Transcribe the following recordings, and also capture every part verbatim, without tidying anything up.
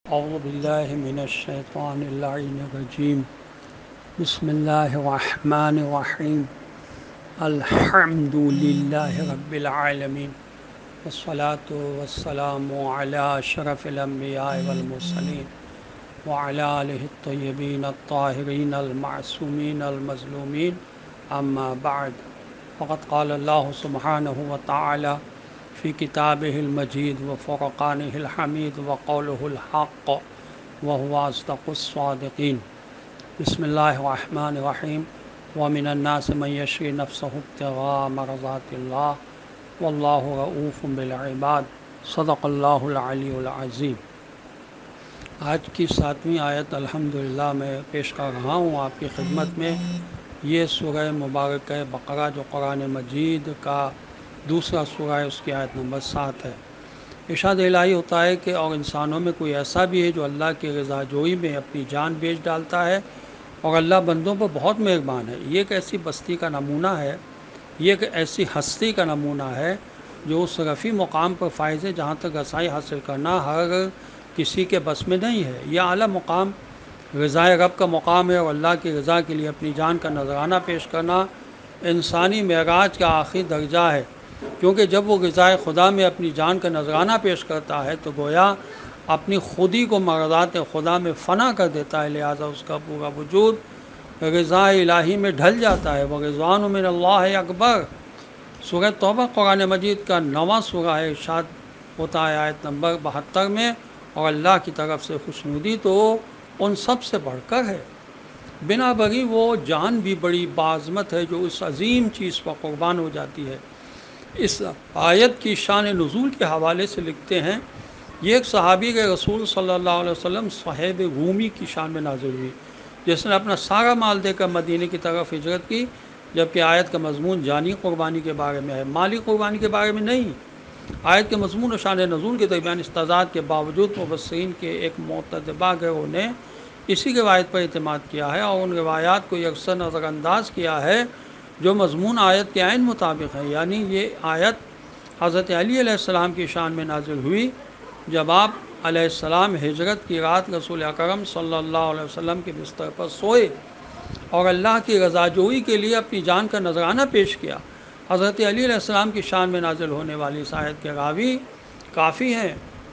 اعوذ باللہ من الشیطان اللعین الرجیم بسم اللہ الرحمن الرحیم الحمد للہ رب العالمین والصلاة والسلام علی اشرف الانبیاء والمرسلین وعلی آلہ الطیبین الطاہرین المعصومین المظلومین اما بعد فقد قال اللہ سبحانہ وتعالی فی کتابہ المجید وفرقانہ الحمید وقولہ الحق وهو اصدق الصادقین بسم اللہ الرحمن الرحیم ومن الناس من یشری نفسہ ابتغاء مرضات اللہ واللہ رؤوف بالعباد صدق اللہ العلی العظیم۔ آج کی ساتویں آیت الحمدللہ میں پیش کر رہا ہوں آپ کی خدمت میں۔ یہ سورہ مبارکہ بقرہ جو قرآن مجید کا دوسرا سورہ ہے، اس کی آیت نمبر سات ہے۔ ارشاد الہی ہوتا ہے کہ اور انسانوں میں کوئی ایسا بھی ہے جو اللہ کی رضا جوئی میں اپنی جان بیچ ڈالتا ہے، اور اللہ بندوں پر بہت مہربان ہے۔ یہ ایک ایسی بستی کا نمونہ ہے، یہ ایک ایسی ہستی کا نمونہ ہے جو اس رفیع مقام پر فائز ہے جہاں تک رسائی حاصل کرنا ہر کسی کے بس میں نہیں ہے۔ یہ اعلیٰ مقام رضا رب کا مقام ہے، اور اللہ کی رضا کے لیے اپنی جان کا نذرانہ پیش کرنا انسانی معراج کا آخری درجہ ہے، کیونکہ جب وہ رضا خدا میں اپنی جان کا نذرانہ پیش کرتا ہے تو گویا اپنی خودی کو مرضات خدا میں فنا کر دیتا ہے، لہذا اس کا پورا وجود رضا الہی میں ڈھل جاتا ہے۔ وَرِضْوَانٌ مِّنَ اللَّهِ اکبر۔ سورہ توبہ قرآن مجید کا نواں سورہ ہے، ارشاد ہوتا ہے آیت نمبر بہتر میں، اور اللہ کی طرف سے خوشنودی تو ان سب سے بڑھ کر ہے، بنا بری وہ جان بھی بڑی باعظمت ہے جو اس عظیم چیز پر قربان ہو جاتی ہے۔ اس آیت کی شان نزول کے حوالے سے لکھتے ہیں، یہ ایک صحابی کے رسول صلی اللہ علیہ وسلم صہیب رومی کی شان میں نازل ہوئی، جس نے اپنا سارا مال دے کر مدینے کی طرف ہجرت کی، جبکہ آیت کا مضمون جانی قربانی کے بارے میں ہے، مالی قربانی کے بارے میں نہیں۔ آیت کے مضمون و شان نزول کے درمیان استضاد کے باوجود مفسرین کے ایک معتدبہ گروہ نے اسی روایت پر اعتماد کیا ہے، اور ان روایات کو یکسر نظر انداز کیا ہے جو مضمون آیت کے عین مطابق ہے۔ یعنی یہ آیت حضرت علی علیہ السلام کی شان میں نازل ہوئی جب آپ علیہ السلام ہجرت کی رات رسول اکرم صلی اللہ علیہ وسلم کے بستر پر سوئے اور اللہ کی رضا جوئی کے لیے اپنی جان کا نذرانہ پیش کیا۔ حضرت علی علیہ السلام کی شان میں نازل ہونے والی اس آیت کے راوی کافی ہیں،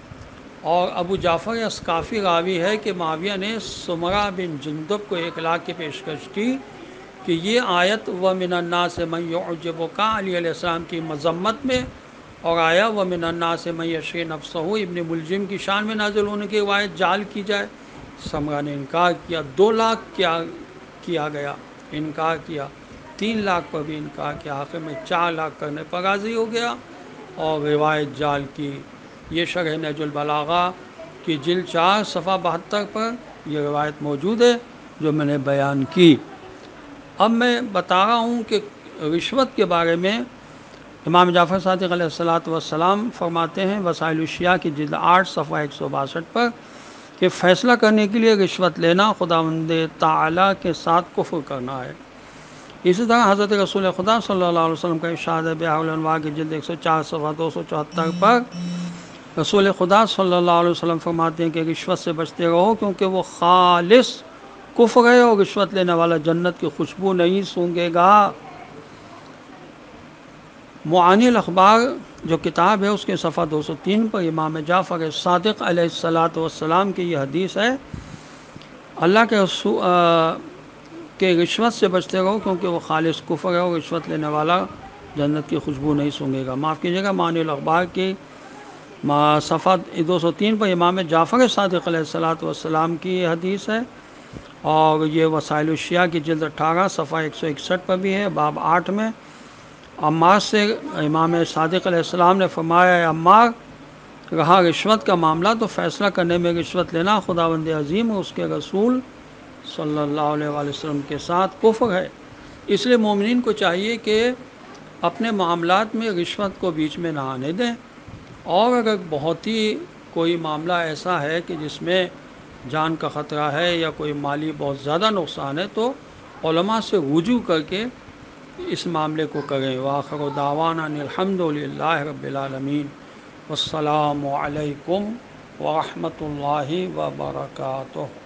اور ابو جعفر اسقافی راوی ہے کہ معاویہ نے سمرہ بن جندب کو ایک لاکھ کی پیشکش کی کہ یہ آیت وَمِنَ النَّاسِ مَن يُعْجِبُكَ علی علیہ السلام کی مذمت میں، اور آیا وَمِنَ النَّاسِ مَن يَشْرِي نَفْسَهُ ابن ملجم کی شان میں نازل ہونے کی روایت جعل کی جائے۔ سمرہ نے انکار کیا، دو لاکھ کیا کیا گیا انکار کیا، تین لاکھ پر بھی انکار کیا، آخر میں چار لاکھ کرنے پر راضی ہو گیا اور روایت جعل کی۔ یہ شرح نہج البلاغہ کی جلد چار صفحہ بہتر پر یہ روایت موجود ہے جو میں نے بیان کی۔ اب میں بتا رہا ہوں کہ رشوت کے بارے میں امام جعفر صادق علیہ الصلاۃ والسلام فرماتے ہیں وسائل الشیعہ کی جلد آٹھ صفحہ ایک سو باسٹھ پر کہ فیصلہ کرنے کے لیے رشوت لینا خداوند تعالیٰ کے ساتھ کفر کرنا ہے۔ اسی طرح حضرت رسول خدا صلی اللہ علیہ وسلم کا ارشاد ہے بحار الانوار کی جلد ایک سو چار صفحہ دو سو چوہتر پر، رسول خدا صلی اللہ علیہ وسلم فرماتے ہیں کہ رشوت سے بچتے رہو کیونکہ وہ خالص کفر ہے، اور رشوت لینے والا جنت کی خوشبو نہیں سونگھے گا۔ معانی الاخبار جو کتاب ہے اس کے صفحہ دو سو تین پر امام جعفر صادق علیہ الصلاۃ والسلام کی یہ حدیث ہے، اللہ کے رسول کہ رشوت سے بچتے رہو کیونکہ وہ خالص کفر ہے، اور رشوت لینے والا جنت کی خوشبو نہیں سونگھے گا۔ معاف کیجیے گا، معانی الاخبار کی صفحہ دو سو تین پر امام جعفر صادق علیہ الصلاۃ والسلام کی یہ حدیث ہے، اور یہ وسائل الشیعہ کی جلد اٹھارہ صفحہ ایک سو اکسٹھ پر بھی ہے، باب آٹھ میں۔ عمار سے امام صادق علیہ السلام نے فرمایا، اے عمار، رہا رشوت کا معاملہ تو فیصلہ کرنے میں رشوت لینا خداوند عظیم اور اس کے رسول صلی اللہ علیہ وآلہ وسلم کے ساتھ کفر ہے۔ اس لیے مومنین کو چاہیے کہ اپنے معاملات میں رشوت کو بیچ میں نہ آنے دیں، اور اگر بہت ہی کوئی معاملہ ایسا ہے کہ جس میں جان کا خطرہ ہے یا کوئی مالی بہت زیادہ نقصان ہے تو علماء سے رجوع کر کے اس معاملے کو کریں۔ وآخر دعوانا ان الحمد للہ رب العالمین، والسلام علیکم ورحمۃ اللہ وبرکاتہ۔